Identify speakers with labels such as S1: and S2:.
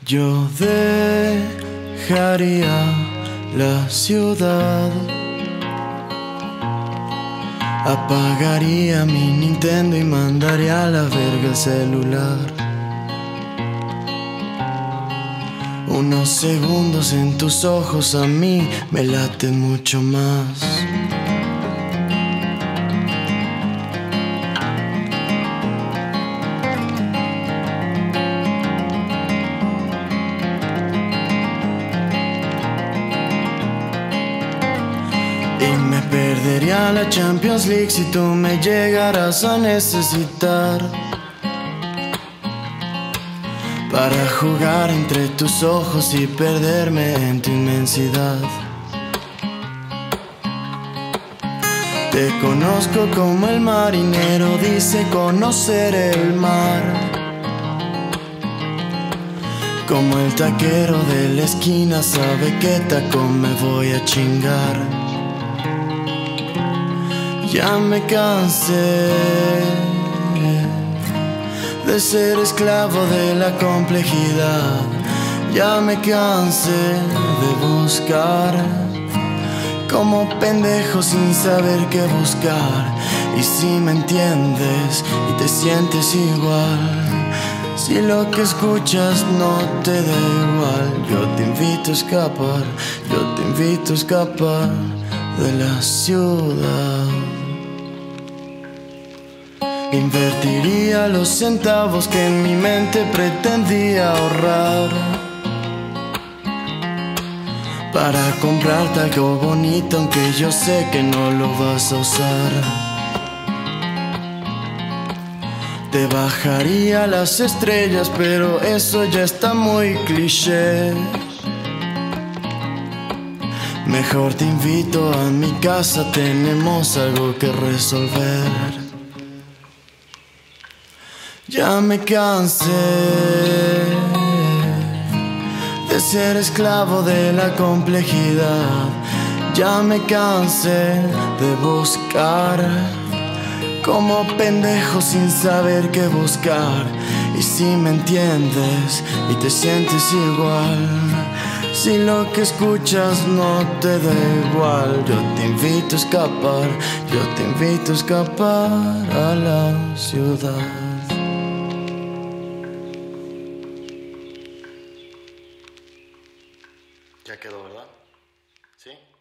S1: Yo dejaría la ciudad, apagaría mi Nintendo y mandaría a la verga el celular. Unos segundos en tus ojos a mí me laten mucho más. Y me perdería la Champions League si tú me llegaras a necesitar para jugar entre tus ojos y perderme en tu inmensidad. Te conozco como el marinero dice conocer el mar, como el taquero de la esquina sabe qué taco me voy a chingar. Ya me cansé de ser esclavo de la complejidad. Ya me cansé de buscar como pendejo sin saber qué buscar. Y si me entiendes y te sientes igual, si lo que escuchas no te da igual, yo te invito a escapar, yo te invito a escapar de la ciudad. Invertiría los centavos que en mi mente pretendía ahorrar para comprarte algo bonito, aunque yo sé que no lo vas a usar. Te bajaría las estrellas, pero eso ya está muy cliché. Mejor te invito a mi casa, tenemos algo que resolver. Ya me cansé de ser esclavo de la complejidad. Ya me cansé de buscar como pendejo sin saber qué buscar. Y si me entiendes y te sientes igual, si lo que escuchas no te da igual, yo te invito a escapar, yo te invito a escapar a la ciudad. Ya quedó, ¿verdad? ¿Sí?